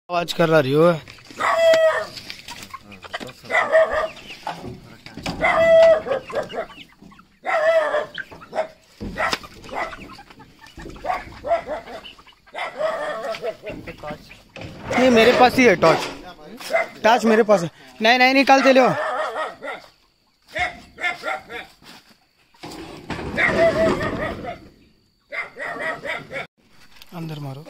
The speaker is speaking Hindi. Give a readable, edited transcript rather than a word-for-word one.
आवाज कर रही हो। ये मेरे पास ही है टॉर्च मेरे पास है। नहीं नहीं निकाल दे लो। अंदर मारो।